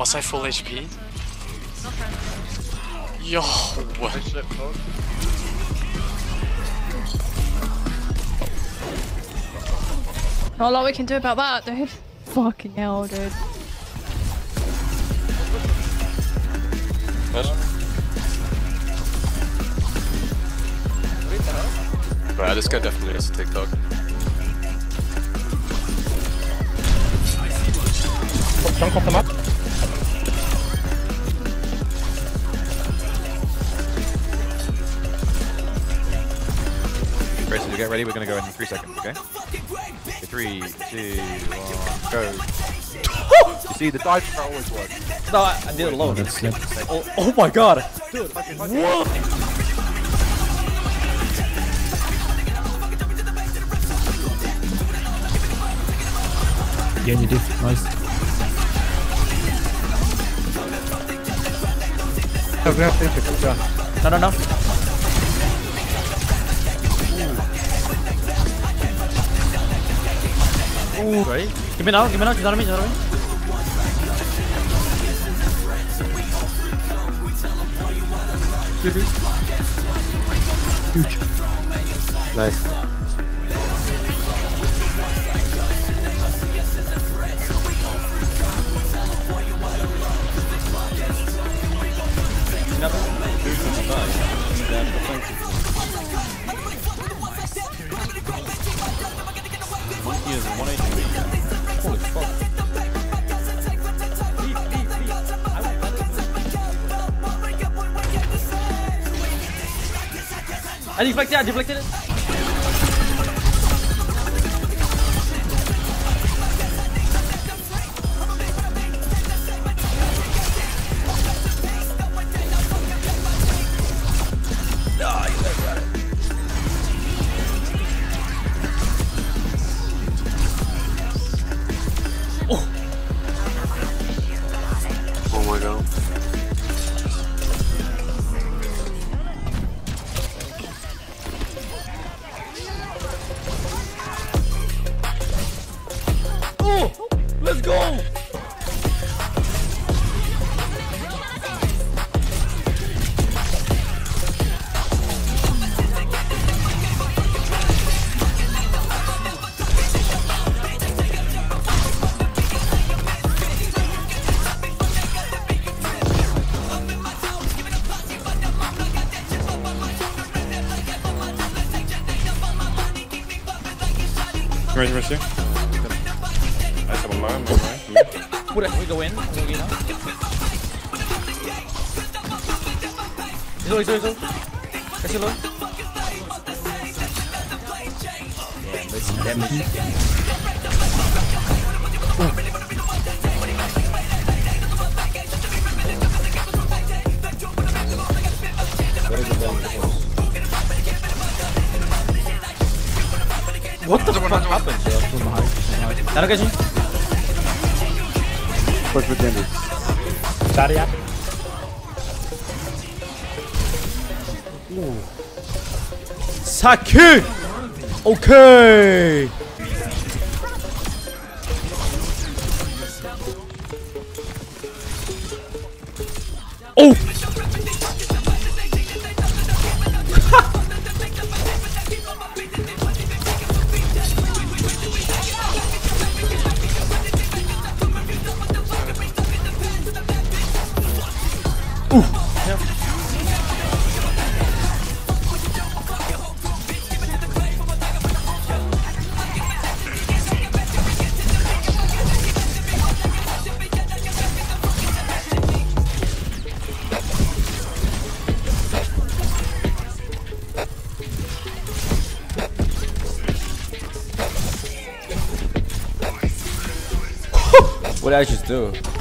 Was I full HP? Yo! Not a lot we can do about that, dude. Fucking hell, dude. Right, this guy definitely has a TikTok. Chunk off the map. Grayson, you get ready, we're gonna go in 3 seconds, okay? 3, 2, 1, go. You see, the dive trap always works. No, I did it alone. Oh my god! Dude, Genji diff, nice. No. Ooh. Ready? Give me now, she's on me, Huge. Nice. Holy fuck. I deflected it. Oh my god. Oh! Let's go! Mercy. I have a man, We go in. He's low. Catch it low. What the fuck happened? Nano Genji. Push with Genji. Daria. Saki! Okay! Oh! What did I just do?